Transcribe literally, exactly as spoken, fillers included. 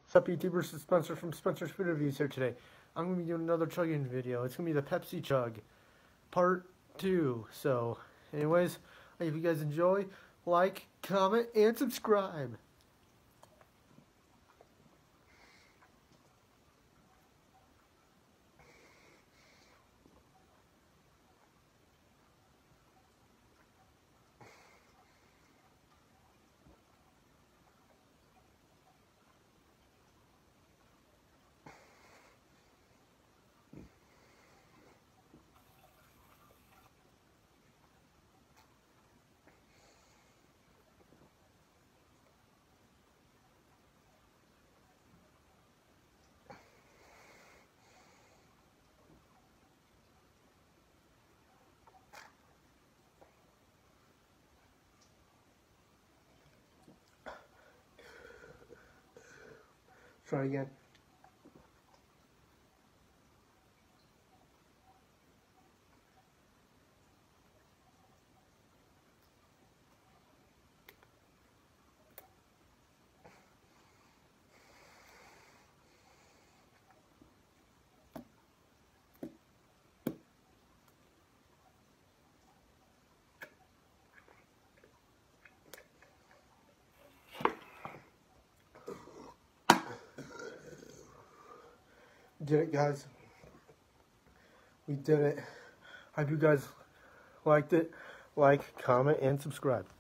What's up, YouTubers? It's Spencer from Spencer's Food Reviews here today. I'm going to be doing another chugging video. It's going to be the Pepsi Chug, part two. So, anyways, if you guys enjoy, like, comment, and subscribe. Try again. Did it, guys. We did it. Hope you guys liked it. Like, comment, and subscribe.